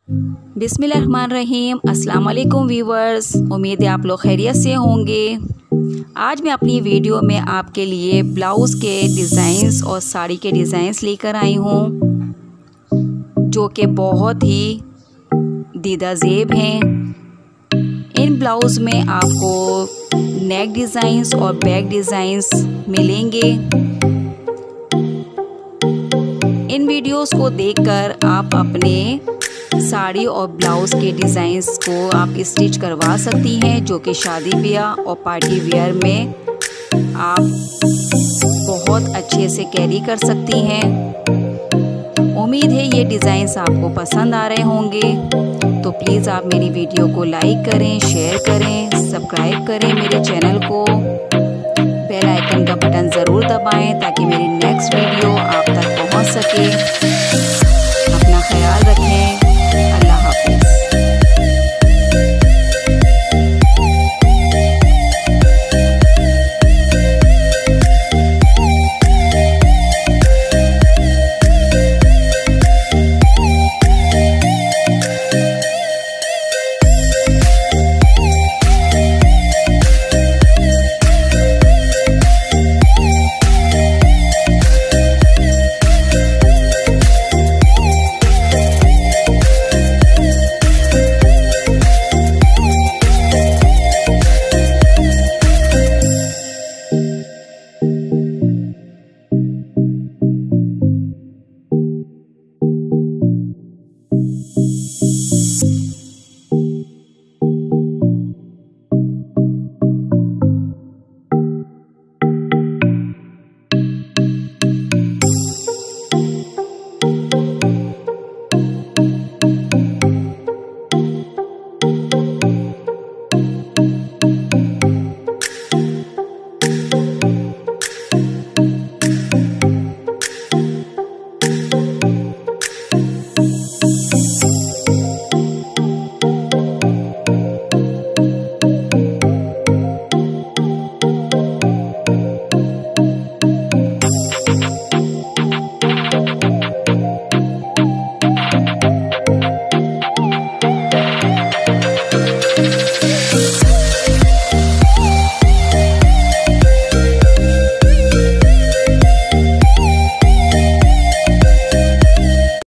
बिस्मिल्लाहिर्रहमानिर्रहीम। अस्सलाम वालेकुम व्यूवर्स, उम्मीद है आप लोग खैरियत से होंगे। आज मैं अपनी वीडियो में आपके लिए ब्लाउज़ के डिज़ाइंस और साड़ी के डिज़ाइंस लेकर आई हूँ, जो कि बहुत ही दीदा ज़ेब हैं। इन ब्लाउज़ में आपको नेक डिज़ाइंस और बैक डिज़ाइंस मिलेंगे। इन वीडियोस को देखकर आप अपने साड़ी और ब्लाउज़ के डिज़ाइंस को आप स्टिच करवा सकती हैं, जो कि शादी ब्याह और पार्टी वेयर में आप बहुत अच्छे से कैरी कर सकती हैं। उम्मीद है ये डिज़ाइंस आपको पसंद आ रहे होंगे, तो प्लीज़ आप मेरी वीडियो को लाइक करें, शेयर करें, सब्सक्राइब करें मेरे चैनल को। बेल आइकन का बटन ज़रूर दबाएं ताकि मेरी नेक्स्ट वीडियो आप तक पहुंच सके। अपना ख्याल रखें।